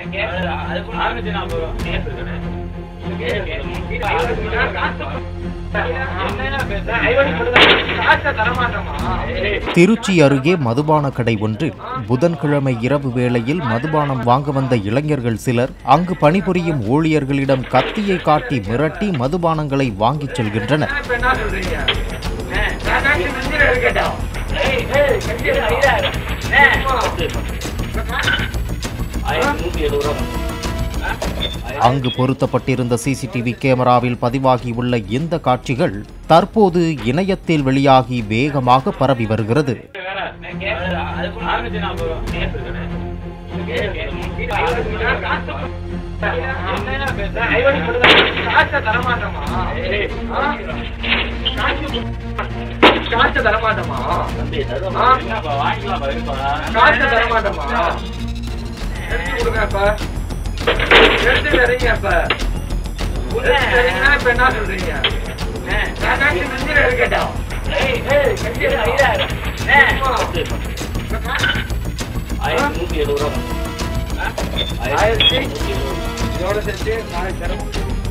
திருச்சி அருகே மதுபான கடை ஒன்றில் புதன்கிழமை இரவு வேளையில் மதுபானம் வாங்க வந்த இளைஞர்கள் சிலர் அங்கு பணிபுரியும் ஊழியர்களிடம் கத்தியை காட்டி மிரட்டி மதுபானங்களை வாங்கிச் செல்கின்றனர். அங்கு பொருத்தப்பட்டிருந்த சிசிடிவி கேமராவில் பதிவாகியுள்ள இந்த காட்சிகள் தற்போது இணையத்தில் வெளியாகி வேகமாக பரவி வருகிறது. $1170